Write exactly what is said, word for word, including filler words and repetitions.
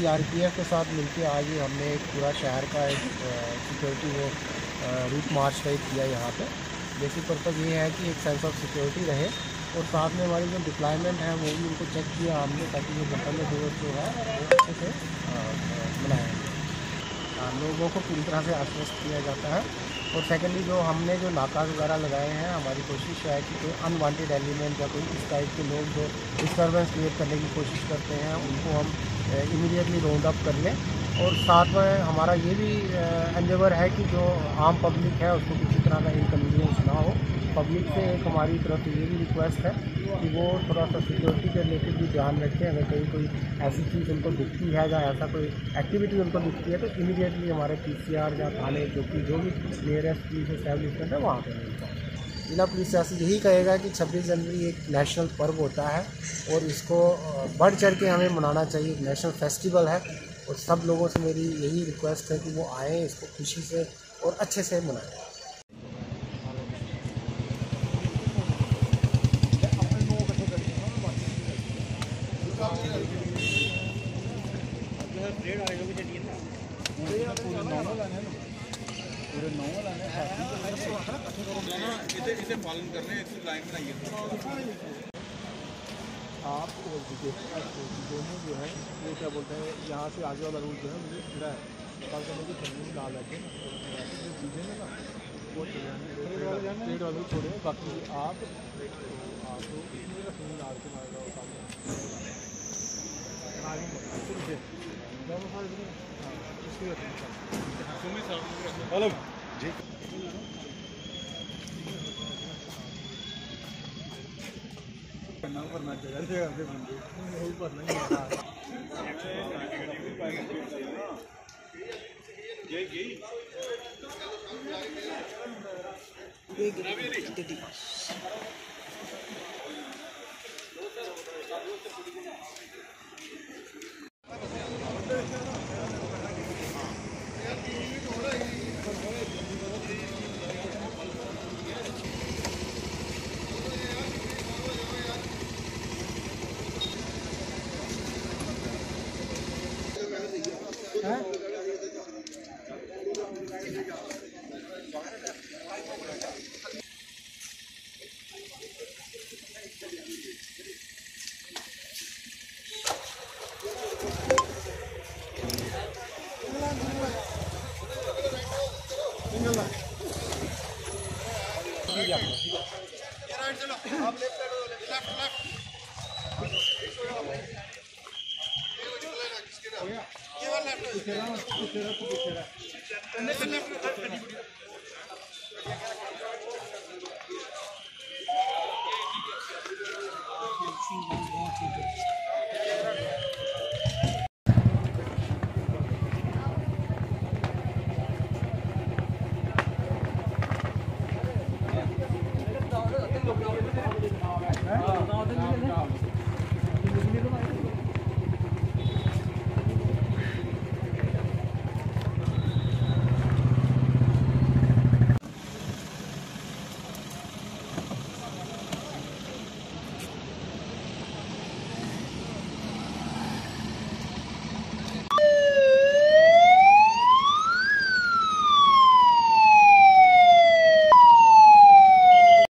CRPF के साथ मिलकर आज ही हमने एक पूरा शहर का एक सिक्योरिटी वो रूट मार्च टाइप किया यहाँ पे। बेसिक पर्पज़ ये है कि एक सेंस ऑफ सिक्योरिटी रहे और साथ में हमारी जो डिप्लॉयमेंट है वो भी उनको चेक किया हमने, ताकि ये गणतंत्र दिवस जो है वो अच्छे से मनाया जाए, लोगों को पूरी तरह से आश्वस्त किया जाता है। और सेकेंडली जो हमने जो नाका वगैरह लगाए हैं, हमारी कोशिश है कि कोई अनवांटेड एलिमेंट या कोई इस टाइप के लोग जो डिस्टर्बेंस क्रिएट करने की कोशिश करते हैं उनको हम इमीडिएटली राउंड अप कर लें। और साथ में हमारा ये भी एंडेवर है कि जो आम पब्लिक है उसको किसी तरह का इनकन्वीनियंस ना हो। पब्लिक से एक हमारी तरफ से ये भी रिक्वेस्ट है कि वो थोड़ा सा सिक्योरिटी के रिलेटेड भी ध्यान रखें। अगर कहीं कोई ऐसी चीज़ उनको दिखती है या ऐसा कोई एक्टिविटी उनको दिखती है तो इमीडिएटली हमारे पीसीआर या थाने जो कि जो भी नियरेस्ट पुलिस एस्टैब्लिशमेंट है वहाँ पर मिलता है। जिला पुलिस शासन यही कहेगा कि छब्बीस जनवरी एक नेशनल पर्व होता है और इसको बढ़ चढ़ के हमें मनाना चाहिए। एक नेशनल फेस्टिवल है और सब लोगों से मेरी यही रिक्वेस्ट है कि वो आएँ, इसको खुशी से और अच्छे से मनाएं। पूरे नौ लाने इसे पालन कर रहे हैं, इसकी लाइन बनाइए आप। और दोनों जो है वो क्या बोलते हैं, यहाँ से आगे वाला रूट जो है मुझे खड़ा है कल करने की जमीन डाल रखे चीज़ें में ना वो पेड़ वाले छोड़े, बाकी आप आपको डाल के मारेगा हेलो जी भरना चाहिए भरना आप लेफ्ट लेफ्ट ये वाला लेफ्ट